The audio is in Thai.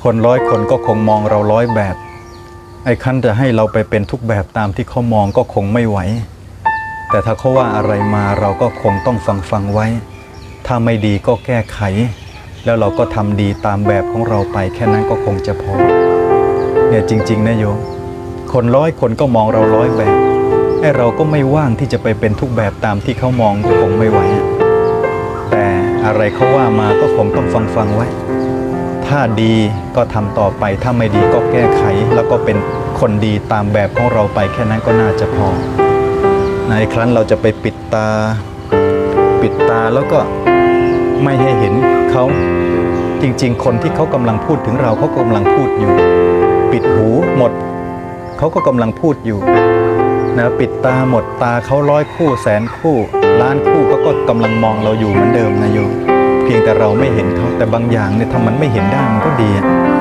คนร้อยคนก็คงมองเราร้อยแบบไอ้คันจะให้เราไปเป็นทุกแบบตามที่เขามองก็คงไม่ไหวแต่ถ้าเขาว่าอะไรมาเราก็คงต้องฟังไว้ถ้าไม่ดีก็แก้ไขแล้วเราก็ทำดีตามแบบของเราไปแค่นั้นก็คงจะพอเนี่ยจริงๆนะโยมคนร้อยคนก็มองเราร้อยแบบไอ้เราก็ไม่ว่างที่จะไปเป็นทุกแบบตามที่เขามองก็คงไม่ไหวแต่อะไรเขาว่ามาก็คงต้องฟังไว้ถ้าดีก็ทำต่อไปถ้าไม่ดีก็แก้ไขแล้วก็เป็นคนดีตามแบบของเราไปแค่นั้นก็น่าจะพอในครั้นเราจะไปปิดตาแล้วก็ไม่ให้เห็นเขาจริงๆคนที่เขากำลังพูดถึงเราเขากำลังพูดอยู่ปิดหูหมดเขาก็กำลังพูดอยู่นะปิดตาหมดตาเขา100 คู่แสนคู่ล้านคู่ก็กำลังมองเราอยู่เหมือนเดิมนะโยมเพียงแต่เราไม่เห็นเขาแต่บางอย่างเนี่ยถ้ามันไม่เห็นได้มันก็ดี